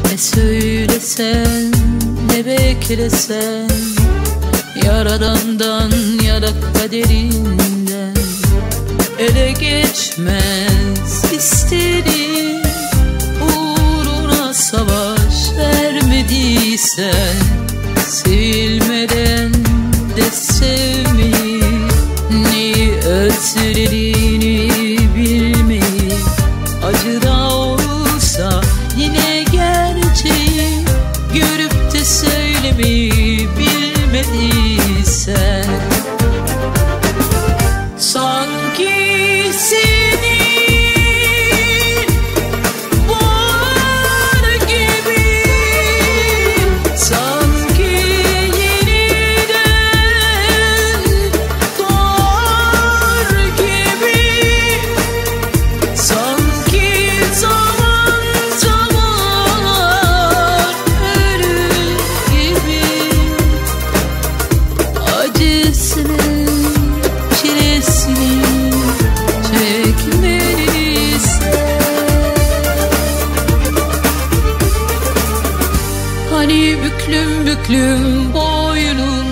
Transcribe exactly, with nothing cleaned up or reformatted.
Ne söylesen ne beklesen, Yaradan'dan ya da kaderinden ele geçmez istediğin. Uğruna savaş vermediysen, sevilmeden de sevmeyi, neyi özlediğini bilmeyi, acı da olsa yine gerçeği görüp de söylemeyi bilmediysen, sanki seni var gibi, sanki yeniden doğar gibi, sanki zaman zaman ölür gibi, acısını çilesini çekmeliysen. Hani büklüm büklüm boynum